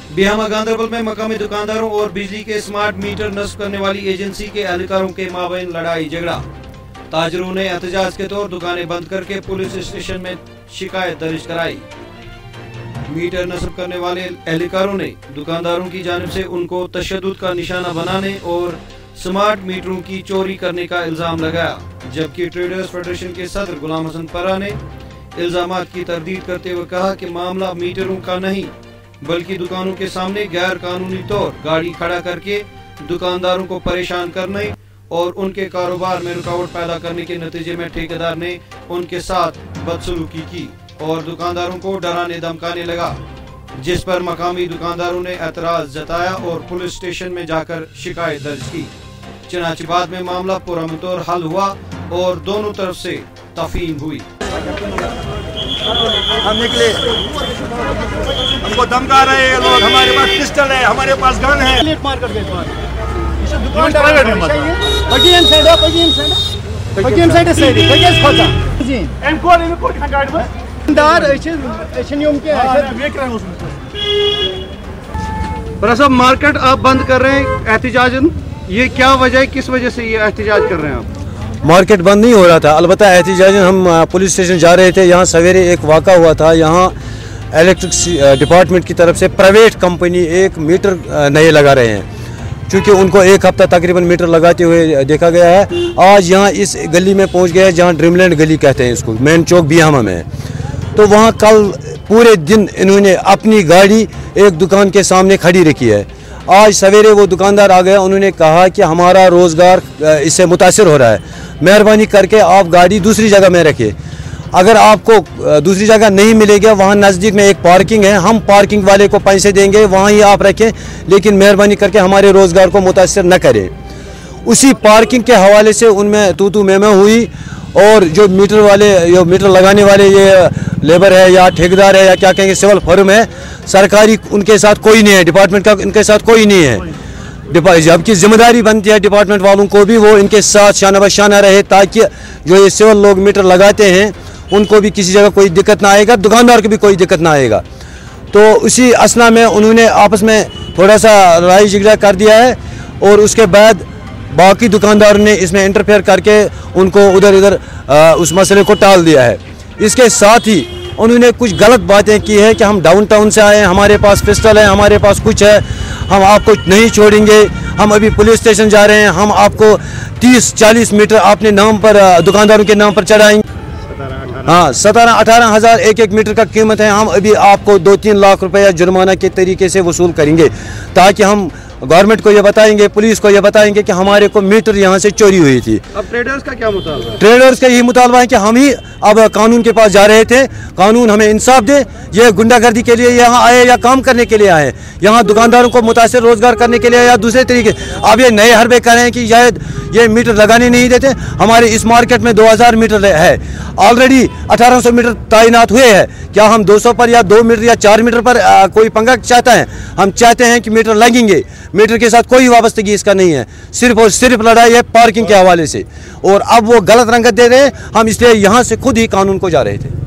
बिहामा गांधरबल में मकामी दुकानदारों और बिजली के स्मार्ट मीटर नस्ब करने वाली एजेंसी के एहलकारों के माबैन लड़ाई झगड़ा। ताजरों ने एहतजाज के तौर दुकानें बंद करके पुलिस स्टेशन में शिकायत दर्ज कराई। मीटर नस्ब करने वाले एहलकारों ने दुकानदारों की जानिब से उनको तशद्दुद का निशाना बनाने और स्मार्ट मीटरों की चोरी करने का इल्जाम लगाया, जबकि ट्रेडर्स फेडरेशन के सदर गुलाम हसन परा ने इल्जामात की तरदीद करते हुए कहा कि मामला मीटरों का नहीं बल्कि दुकानों के सामने गैर कानूनी तौर गाड़ी खड़ा करके दुकानदारों को परेशान करने और उनके कारोबार में रुकावट पैदा करने के नतीजे में ठेकेदार ने उनके साथ बदसलूकी की और दुकानदारों को डराने धमकाने लगा, जिस पर मकामी दुकानदारों ने एतराज जताया और पुलिस स्टेशन में जाकर शिकायत दर्ज की। चनाचे बाद में मामला पुरअमन हल हुआ और दोनों तरफ से तफहीम हुई। हम निकले, हमको धमका रहे हैं लोग, हमारे पास पिस्टल है, हमारे पास गन है। साहब, मार्केट आप बंद कर रहे हैं एहतिजाजन, ये क्या वजह है, किस वजह से ये एहतिजाज कर रहे हैं आप? मार्केट बंद नहीं हो रहा था, अलबत्ता एहतिजाजन हम पुलिस स्टेशन जा रहे थे। यहाँ सवेरे एक वाक़ा हुआ था, यहाँ इलेक्ट्रिक डिपार्टमेंट की तरफ से प्राइवेट कंपनी एक मीटर नए लगा रहे हैं। चूँकि उनको एक हफ्ता तकरीबन मीटर लगाते हुए देखा गया है। आज यहाँ इस गली में पहुँच गए जहाँ ड्रीमलैंड गली कहते हैं इसको, मेन चौक बिहामा में। तो वहाँ कल पूरे दिन इन्होंने अपनी गाड़ी एक दुकान के सामने खड़ी रखी है। आज सवेरे वो दुकानदार आ गया, उन्होंने कहा कि हमारा रोज़गार इससे मुतासिर हो रहा है, मेहरबानी करके आप गाड़ी दूसरी जगह में रखिए। अगर आपको दूसरी जगह नहीं मिलेगा, वहाँ नज़दीक में एक पार्किंग है, हम पार्किंग वाले को पैसे देंगे, वहाँ ही आप रखें, लेकिन मेहरबानी करके हमारे रोज़गार को मुतासिर न करें। उसी पार्किंग के हवाले से उनमें तू मैं हुई और जो मीटर वाले, जो मीटर लगाने वाले ये लेबर है या ठेकेदार है या क्या कहेंगे, सिविल फर्म है, सरकारी उनके साथ कोई नहीं है, डिपार्टमेंट का इनके साथ कोई नहीं है। जबकि जिम्मेदारी बनती है डिपार्टमेंट वालों को भी वो इनके साथ शाना बशाना रहे, ताकि जो ये सिविल लोग मीटर लगाते हैं उनको भी किसी जगह कोई दिक्कत ना आएगा, दुकानदार को भी कोई दिक्कत ना आएगा। तो उसी असना में उन्होंने आपस में थोड़ा सा लड़ाई झगड़ा कर दिया है और उसके बाद बाकी दुकानदारों ने इसमें इंटरफेयर करके उनको उधर इधर उस मसले को टाल दिया है। इसके साथ ही उन्होंने कुछ गलत बातें की है कि हम डाउनटाउन से आए हैं, हमारे पास पिस्टल है, हमारे पास कुछ है, हम आपको नहीं छोड़ेंगे, हम अभी पुलिस स्टेशन जा रहे हैं, हम आपको 30-40 मीटर अपने नाम पर दुकानदारों के नाम पर चढ़ाएंगे। हाँ, 17-18 हज़ार एक मीटर का कीमत है। हम अभी आपको 2-3 लाख रुपया जुर्माना के तरीके से वसूल करेंगे, ताकि हम गवर्नमेंट को ये बताएंगे, पुलिस को ये बताएंगे कि हमारे को मीटर यहाँ से चोरी हुई थी। अब ट्रेडर्स का क्या मुतालबा है? ट्रेडर्स का यही मुतालबा है कि हम ही अब कानून के पास जा रहे थे, कानून हमें इंसाफ दे। ये गुंडागर्दी के लिए यहाँ आए या काम करने के लिए आए, यहाँ दुकानदारों को मुतासिर रोजगार करने के लिए या दूसरे तरीके। अब ये नए हरबे कर रहे हैं कि शायद ये मीटर लगाने नहीं देते। हमारे इस मार्केट में 2000 मीटर है, ऑलरेडी 1800 मीटर तैनात हुए हैं। क्या हम 200 पर या 2 मीटर या 4 मीटर पर कोई पंगा चाहता है? हम चाहते हैं कि मीटर लगेंगे, मीटर के साथ कोई वाबस्तगी इसका नहीं है, सिर्फ और सिर्फ लड़ाई है पार्किंग के हवाले से। और अब वो गलत रंगत दे रहे हैं, हम इसलिए यहाँ से खुद ही कानून को जा रहे थे।